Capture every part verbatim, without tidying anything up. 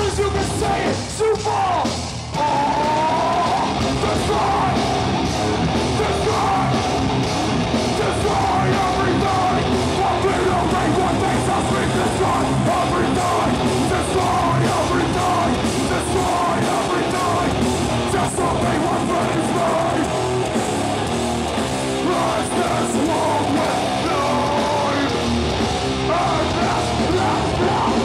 as you can say it, super! Oh, destroy! Destroy! Destroy everything! Obliterate what makes us weak, destroy everything! Destroy everything! Destroy everything! Disobey what brings me! Rise this world with life! And this love, love!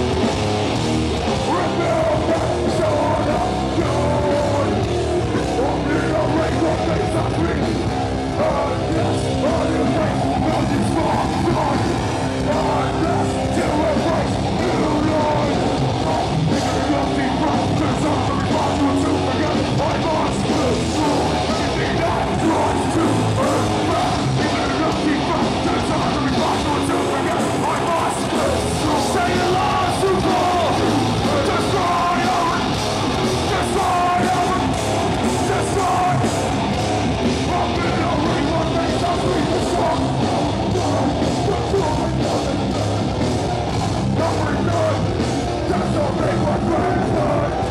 Rebuild and shut up good! Obliterate what makes us weak! And this underneath what is wrong done! And this to embrace new life! Picking up the practice of the responsible to forget I must destroy anything that tries to hurt me. Picking up the practice of the responsible to forget I must destroy. Say it loud, super! Destroy every, destroy every, destroy! Obliterate what makes us weak and strong. Every night, disobey what brings us.